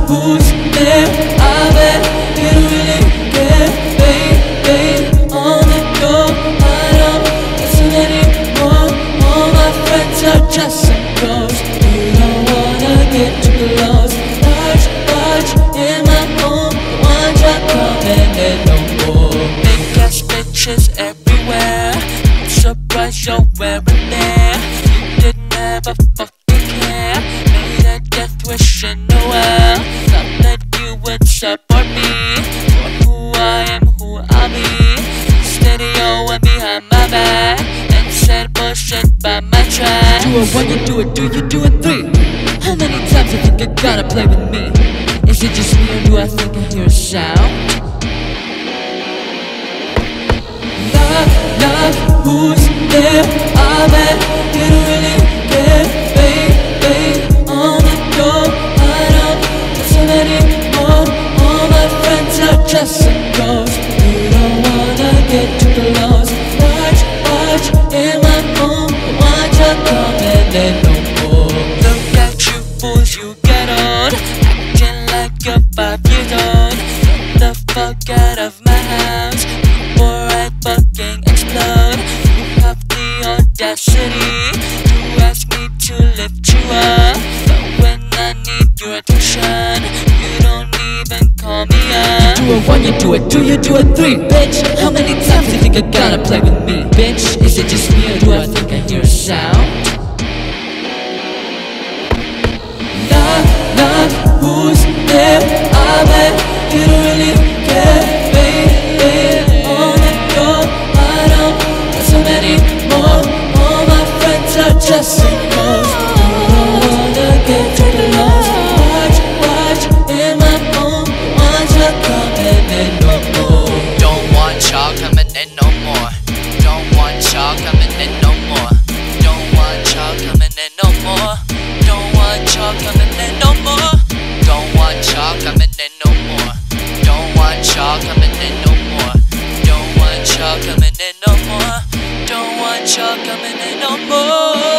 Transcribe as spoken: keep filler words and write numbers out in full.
who's there? I bet you don't really care, baby. On the go, I don't listen anymore. All my friends are just some ghosts. You don't wanna get too close. Watch, watch, in my home, the ones are coming in no more. Big ass bitches everywhere. I'm surprised you're wearing there. You didn't ever fucking care. Made a death wish in Noel. Thought that you would support me for who I am, who I'll be. Steady yo went behind my back and said bullshit by my track. Do it one, you do it two, you do it three. How many times you think you're gonna play with me? Is it just me or do I think I hear a sound? Love, love, who's there? I bet you don't really care, baby. On the go, I don't listen anymore. All my friends are just some ghosts. You don't wanna get too close. Watch, watch, in my home, watch are coming in no more. Look at you fools, you get on, acting like you're five years old. Get the fuck out of my house before I fucking explode. You have the audacity to ask me to lift you up, but when I need your attention, you don't even call me up. You do it one, you do it two, you do it three, bitch. How many times do you think you're gonna play with me, bitch? Is it just me or do I think I hear a sound? Love, love, who's there? I bet you don't really care, baby. On the go, I don't listen anymore. All my friends are just some ghosts. You don't wanna get too close. Watch, watch, in my home, watch are coming in no more. Don't want y'all coming in no more. Don't want y'all coming in no more. Don't want y'all coming in no more. Don't want y'all coming in no more. Don't want y'all coming in no more. Don't want y'all coming in no more. Don't want y'all coming in no more. Don't want y'all coming in no more.